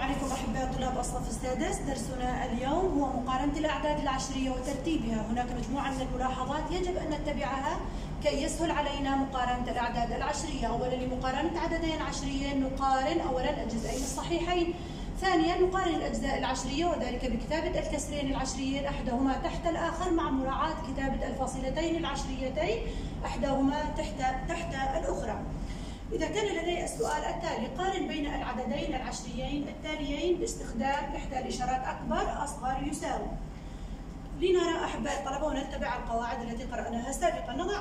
عليكم أحباء طلاب الصف السادس. درسنا اليوم هو مقارنة الأعداد العشرية وترتيبها. هناك مجموعة من الملاحظات يجب أن نتبعها كي يسهل علينا مقارنة الأعداد العشرية. أولا، لمقارنة عددين عشريين نقارن أولا الجزئين الصحيحين. ثانيا، نقارن الأجزاء العشرية وذلك بكتابة الكسرين العشريين أحدهما تحت الآخر مع مراعاة كتابة الفاصلتين العشريتين أحدهما تحت الأخرى. إذا كان لدي السؤال التالي: قارن بين العددين العشريين التاليين باستخدام إحدى الإشارات أكبر أصغر يساوي. لنرى أحباء الطلبة ونتبع القواعد التي قرأناها سابقا. نضع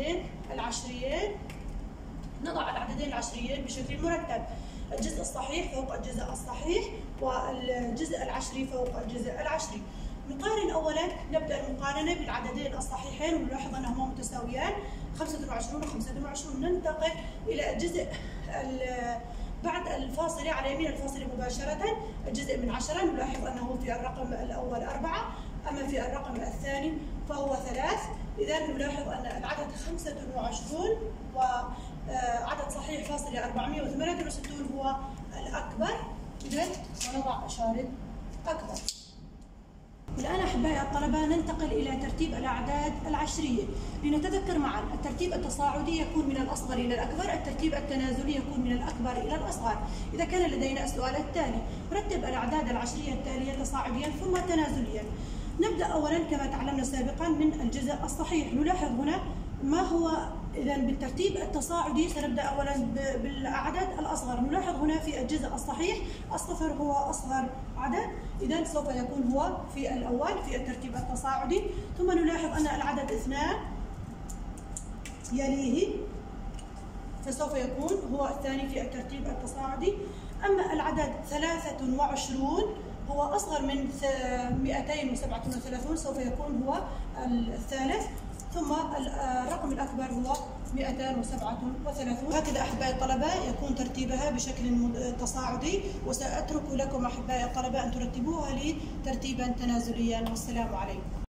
العددين العشريين بشكل مرتب: الجزء الصحيح فوق الجزء الصحيح والجزء العشري فوق الجزء العشري. نقارن أولا، نبدأ المقارنة بالعددين الصحيحين ونلاحظ أنهما متساويان 25 و 25. ننتقل إلى الجزء بعد الفاصلة على يمين الفاصلة مباشرة، الجزء من 10 نلاحظ أنه في الرقم الأول 4، أما في الرقم الثاني فهو 3. إذا نلاحظ أن العدد 25 وعدد صحيح فاصلة 468 هو الأكبر، إذا ونضع إشارة أكبر. الآن أحبائي الطلبة ننتقل إلى ترتيب الأعداد العشرية. لنتذكر معا: الترتيب التصاعدي يكون من الأصغر إلى الأكبر، الترتيب التنازلي يكون من الأكبر إلى الأصغر. إذا كان لدينا السؤال التالي: رتب الأعداد العشرية التالية تصاعديا ثم تنازليا. نبدأ أولا كما تعلمنا سابقا من الجزء الصحيح. نلاحظ هنا ما هو إذا بالترتيب التصاعدي سنبدأ أولا بالعدد الأصغر. نلاحظ هنا في الجزء الصحيح الصفر هو أصغر عدد، إذا سوف يكون هو في الأول في الترتيب التصاعدي. ثم نلاحظ أن العدد 2 يليه فسوف يكون هو الثاني في الترتيب التصاعدي. أما العدد 23 هو أصغر من 237 سوف يكون هو الثالث. ثم الرقم الأكبر هو 237. هكذا أحبائي الطلبة يكون ترتيبها بشكل تصاعدي، وسأترك لكم أحبائي الطلبة أن ترتبوها لي ترتيبا تنازليا. والسلام عليكم.